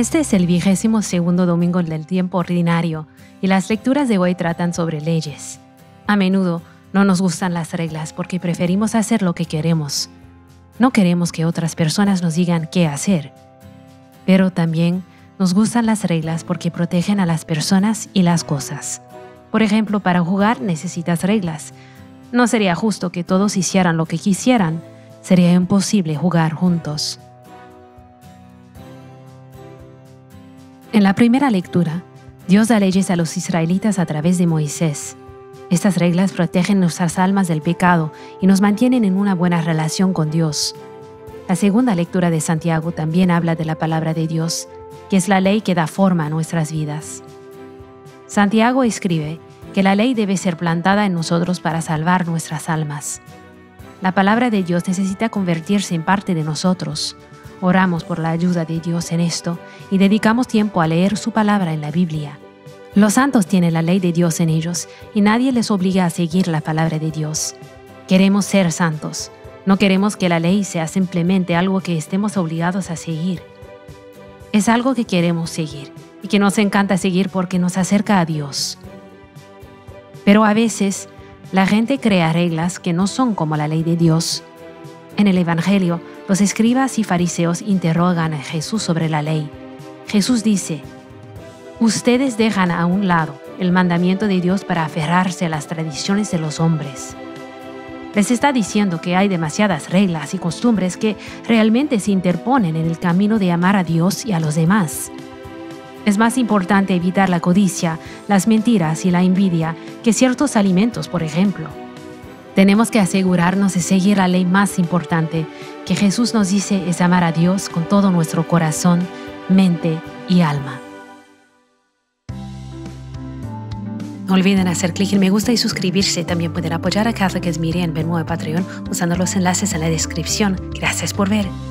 Este es el 22º domingo del tiempo ordinario y las lecturas de hoy tratan sobre leyes. A menudo no nos gustan las reglas porque preferimos hacer lo que queremos. No queremos que otras personas nos digan qué hacer. Pero también nos gustan las reglas porque protegen a las personas y las cosas. Por ejemplo, para jugar necesitas reglas. No sería justo que todos hicieran lo que quisieran. Sería imposible jugar juntos. En la primera lectura, Dios da leyes a los israelitas a través de Moisés. Estas reglas protegen nuestras almas del pecado y nos mantienen en una buena relación con Dios. La segunda lectura de Santiago también habla de la palabra de Dios, que es la ley que da forma a nuestras vidas. Santiago escribe que la ley debe ser plantada en nosotros para salvar nuestras almas. La palabra de Dios necesita convertirse en parte de nosotros. Oramos por la ayuda de Dios en esto y dedicamos tiempo a leer su palabra en la Biblia. Los santos tienen la ley de Dios en ellos y nadie les obliga a seguir la palabra de Dios. Queremos ser santos. No queremos que la ley sea simplemente algo que estemos obligados a seguir. Es algo que queremos seguir y que nos encanta seguir porque nos acerca a Dios. Pero a veces, la gente crea reglas que no son como la ley de Dios. En el Evangelio, los escribas y fariseos interrogan a Jesús sobre la ley. Jesús dice: ustedes dejan a un lado el mandamiento de Dios para aferrarse a las tradiciones de los hombres. Les está diciendo que hay demasiadas reglas y costumbres que realmente se interponen en el camino de amar a Dios y a los demás. Es más importante evitar la codicia, las mentiras y la envidia que ciertos alimentos, por ejemplo. Tenemos que asegurarnos de seguir la ley más importante, que Jesús nos dice es amar a Dios con todo nuestro corazón, mente y alma. No olviden hacer clic en me gusta y suscribirse. También pueden apoyar a Catholic as Media en Venmo y Patreon usando los enlaces en la descripción. Gracias por ver.